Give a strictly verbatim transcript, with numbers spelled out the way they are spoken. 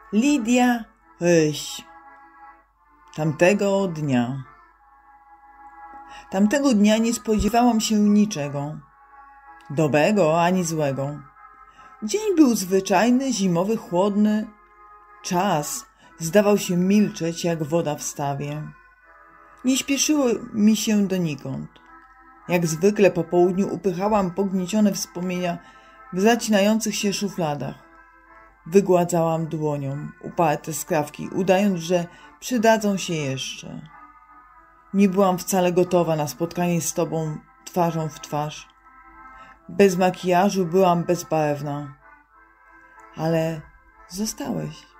Lidia Ryś. Tamtego dnia. Tamtego dnia nie spodziewałam się niczego, dobrego ani złego. Dzień był zwyczajny, zimowy, chłodny. Czas zdawał się milczeć jak woda w stawie. Nie śpieszyło mi się donikąd. Jak zwykle po południu upychałam pogniecione wspomnienia w zacinających się szufladach. Wygładzałam dłonią uparte skrawki, udając, że przydadzą się jeszcze. Nie byłam wcale gotowa na spotkanie z tobą twarzą w twarz. Bez makijażu byłam bezbarwna. Ale zostałeś.